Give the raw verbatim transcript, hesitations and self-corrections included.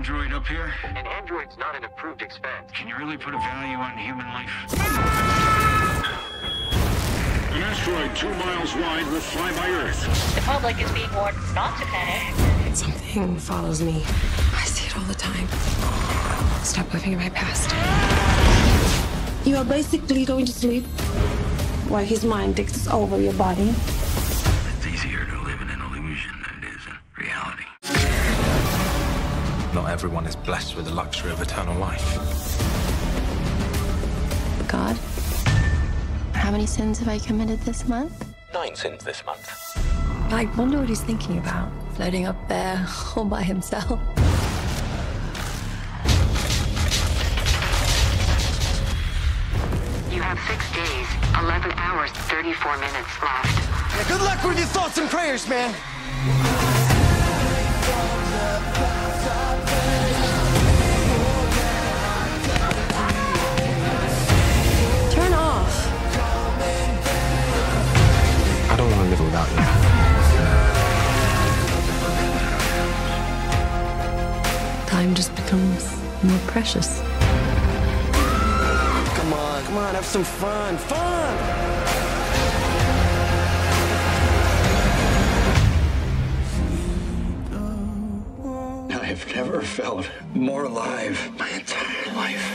android up here? An android's not an approved expense. Can you really put a value on human life? An asteroid two miles wide will fly by Earth. The public is being warned not to panic. Something follows me. I see it all the time. Stop living in my past. You are basically going to sleep while his mind takes over your body. It's easier to live in an illusion than it is in reality. Not everyone is blessed with the luxury of eternal life. God, how many sins have I committed this month? Nine sins this month. I wonder what he's thinking about, floating up there all by himself. You have six days, eleven hours, thirty-four minutes left. Yeah, good luck with your thoughts and prayers, man. Turn off. I don't want to live without you. Time just becomes more precious. Come on, come on, have some fun, fun! I've never felt more alive my entire life.